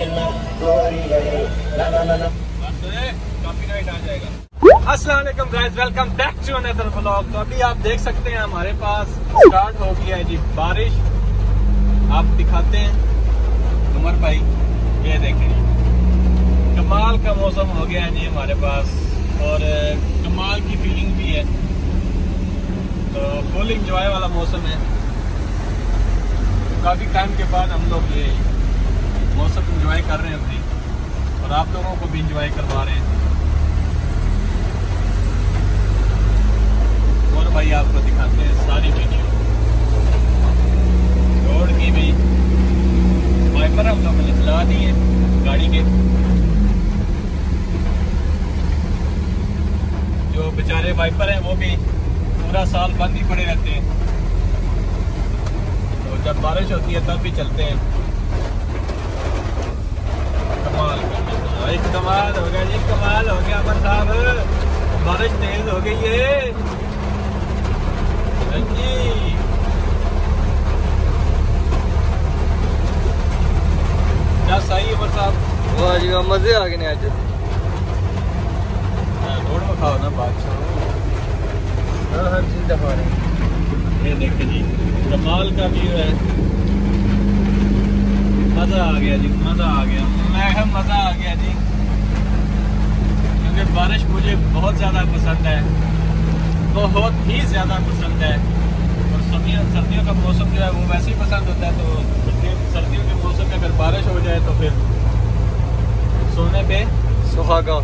Copyright आ जाएगा। अस्सलाम वालेकुम guys, welcome back to another vlog. तो अभी आप देख सकते हैं हमारे पास स्टार्ट हो गया है जी बारिश। आप दिखाते हैं उमर भाई, ये देखें कमाल का मौसम हो गया है जी हमारे पास और कमाल की फीलिंग भी है। तो फुल इंजॉय वाला मौसम है। काफी टाइम के बाद हम लोग ये मौसम इंजॉय कर रहे हैं अपनी, और आप लोगों को भी इंजॉय करवा रहे हैं। और भाई आपको दिखाते हैं सारी वीडियो रोड की भी। वाइपर हम लोगों ने चला दिए गाड़ी के, जो बेचारे वाइपर हैं वो भी पूरा साल बंद ही पड़े रहते हैं, तो जब बारिश होती है तब भी चलते हैं। कमाल एक कमाल हो गया जी, कमाल हो गया अमर साहब, बारिश तेज हो गई है जी। क्या सही है अमर साहब, वाह जी वाह, मजे आ गए आज। रोड में खाओ ना बादशाह, हर चीज दिखा रहे हैं। ये देखिए जी कमाल का व्यू है, मजा आ गया जी, मजा आ गया। मैं मजा आ गया जी, क्योंकि बारिश मुझे बहुत ज़्यादा पसंद है, बहुत ही ज़्यादा पसंद है। और सर्दियों का मौसम जो है वो वैसे ही पसंद होता है, तो सर्दियों के मौसम में अगर बारिश हो जाए तो फिर सोने पे सुहागा।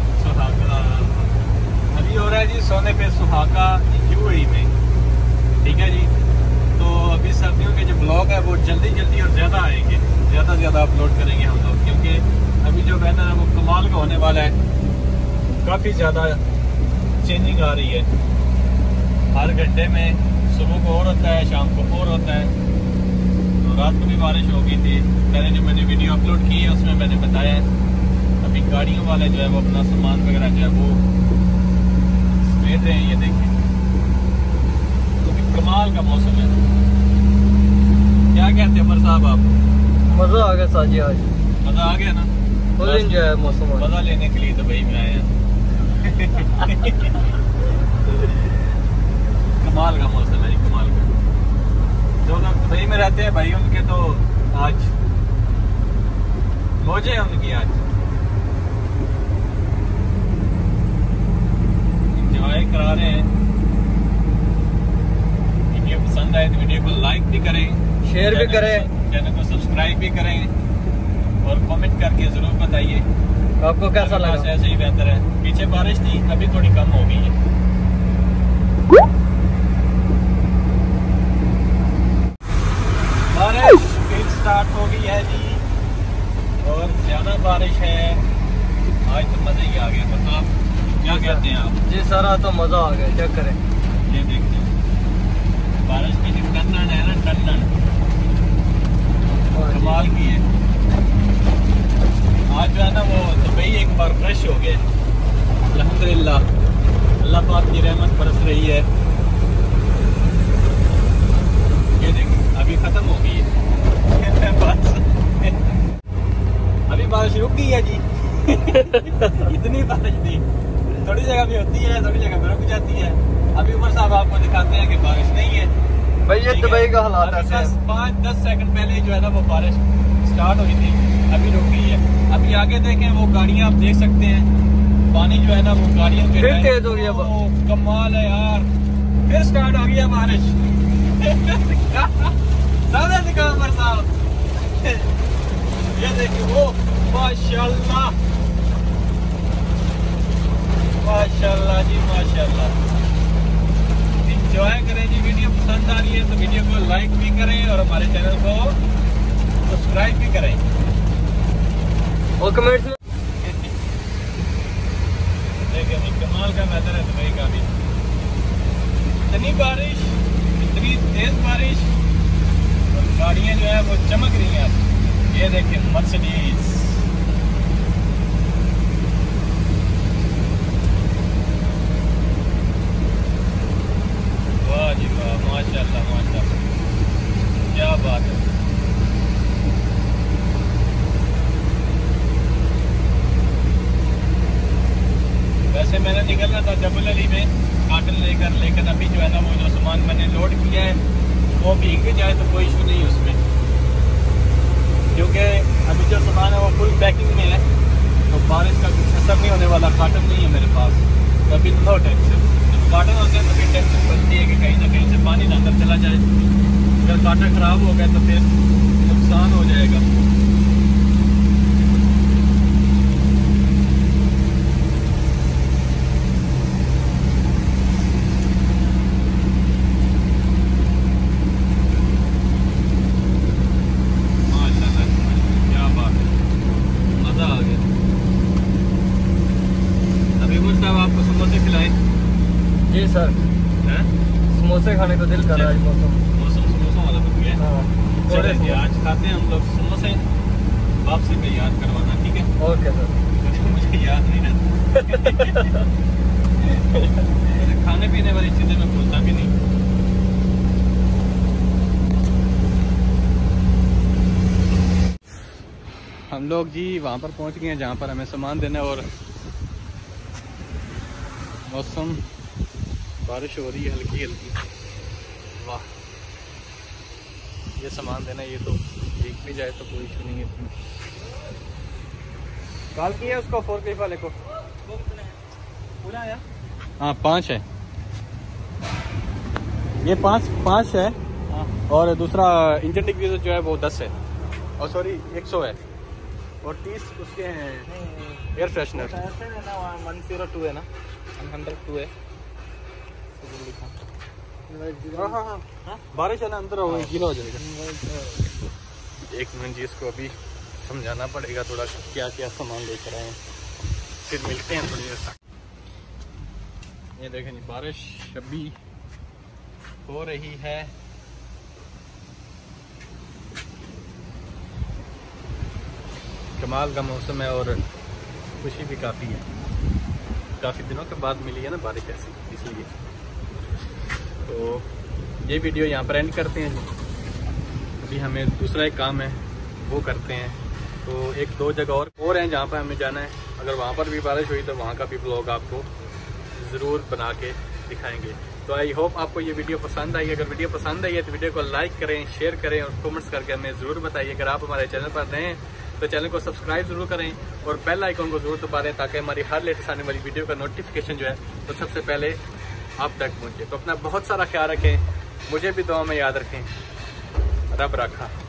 अभी हो रहा है जी सोने पे सुहागा UAE में, ठीक है जी। तो अभी सर्दियों के जो ब्लॉग है वो जल्दी जल्दी और ज़्यादा आएंगे, ज़्यादा से ज़्यादा अपलोड करेंगे हम लोग, क्योंकि अभी जो वेदर है वो कमाल का होने वाला है। काफ़ी ज़्यादा चेंजिंग आ रही है हर घंटे में, सुबह को और होता है, शाम को और होता है। तो रात को भी बारिश हो गई थी, पहले जो मैंने वीडियो अपलोड की है उसमें मैंने बताया है। अभी गाड़ियों वाले जो है वो अपना सामान वगैरह जो है वो समेट रहे हैं, ये देखिए। तो कमाल का मौसम है। क्या कहते हैं अमर साहब आप? मजा आ गया साजी आज, मजा आ गया ना, फुल एंजॉय मौसम। मजा लेने के लिए दुबई में आए हैं। कमाल का मौसम है, कमाल का। जो लोग दुबई में रहते हैं भाई उनके तो आज मौजे हैं उनकी, आज इंजॉय करा रहे हैं। वीडियो पसंद आए तो वीडियो को लाइक भी करें, शेयर भी करें, चैनल को सब्सक्राइब भी करें और कमेंट करके जरूर बताइए आपको कैसा लगा। ऐसे ही बेहतर है। पीछे बारिश थी, अभी थोड़ी कम हो गई है। बारिश फिर स्टार्ट हो गई है जी, और ज्यादा बारिश है आज, तो मजा ही आ गया। मतलब क्या कहते हैं आप जी? सारा तो मजा आ गया, क्या करें। ये देखते हैं बारिश की जो टन्नन है ना, टन्नन कमाल की है। आज जो है ना वो दुबई एक बार फ्रेश हो गया, अल्हम्दुलिल्लाह। अल्लाह पाक की रहमत बरस रही है। ये देखिए अभी खत्म हो गई है अभी बारिश रुक गई है जी। इतनी बारिश थी, थोड़ी जगह भी होती है, थोड़ी जगह भी रुक जाती है। अभी उमर साहब आपको दिखाते हैं कि बारिश नहीं है भाई, ये दुबई का हालात है। 5-10 सेकंड पहले जो है ना वो बारिश स्टार्ट हुई थी, अभी रुक गई है। अभी आगे देखें वो गाड़ियां आप देख सकते हैं, पानी जो है ना वो गाड़ियों के फिर तेज हो गया। कमाल है यार, फिर स्टार्ट हो गया बारिश। सामने दिखाओ उमर साहब, ये देखिए वो माशाल्लाह माशाल्लाह जी माशाल्लाह। एंजॉय करें जी, वीडियो पसंद आ रही है तो वीडियो को लाइक भी करें और हमारे चैनल को सब्सक्राइब भी करें और कमेंट्स में देखिए कमाल का वेदर है दुबई का भी। इतनी बारिश, इतनी तेज बारिश, और गाड़ियां जो है वो चमक रही हैं। ये देखिए मर्सिडीज, वाह जी वाह, माशाल्लाह माशाल्लाह, क्या बात है। निकलना था जबल अली में काटन लेकर, लेकिन अभी जो है ना वो जो सामान मैंने लोड किया है वो भीग भी जाए तो कोई इशू नहीं है उसमें, क्योंकि अभी जो सामान है वो फुल पैकिंग में है, तो बारिश का कुछ असर नहीं होने वाला। काटन नहीं है मेरे पास तो अभी नो टेंशन। जब काटन होते हैं तो फिर टेंशन बनती है कि कहीं ना कहीं से पानी ना अंदर चला जाए, अगर काटा खराब हो गया तो फिर नुकसान हो जाएगा। आपको समोसे खिलाएं? जी सर, समोसे खाने को दिल कर रहा है। मौसम समोसों वाला बन गया। थोड़े चलिए आज खाते हैं हम लोग समोसे, वापसी पे याद करवाना, ठीक है? Okay sir. मुझे याद नहीं रहता खाने पीने वाली चीजें मैं भूलता भी नहीं। हम लोग जी वहाँ पर पहुँच गए हैं जहाँ पर हमें सामान देना है, और मौसम बारिश हो रही है हल्की हल्की। वाह, ये सामान देना, ये तो भीग भी जाए तो कोई इशू नहीं है इसमें। कॉल किया उसको 4K वाले को? हाँ 5 है ये, 5 है। और दूसरा इंजन डिग्री जो है वो 10 है, और सॉरी 100 है, और 30 उसके हैं एयर फ्रेशनर। 102 है ना, 102 है। हाँ बारिश है ना, अंदर हो गीला हो जाएगा। एक मिनट जी, इसको अभी समझाना पड़ेगा थोड़ा क्या क्या सामान लेकर आए हैं, फिर मिलते हैं थोड़ी देर तक। ये देखें जी, बारिश अभी हो रही है। कमाल का मौसम है और खुशी भी काफ़ी है, काफ़ी दिनों के बाद मिली है ना बारिश ऐसी, इसलिए। तो ये वीडियो यहाँ पर एंड करते हैं। अभी हमें दूसरा एक काम है वो करते हैं, तो 1-2 जगह और हैं जहाँ पर हमें जाना है। अगर वहाँ पर भी बारिश हुई तो वहाँ का भी ब्लॉग आपको ज़रूर बना के दिखाएंगे। तो आई होप आपको ये वीडियो पसंद आई। अगर वीडियो पसंद आई है तो वीडियो को लाइक करें, शेयर करें और कमेंट्स करके हमें ज़रूर बताइए। अगर आप हमारे चैनल पर नए हैं तो चैनल को सब्सक्राइब जरूर करें और बेल आइकन को जरूर दबा दें, ताकि हमारी हर लेटेस्ट आने वाली वीडियो का नोटिफिकेशन जो है तो सबसे पहले आप तक पहुंचे। तो अपना बहुत सारा ख्याल रखें, मुझे भी दुआ में याद रखें। रब रखा।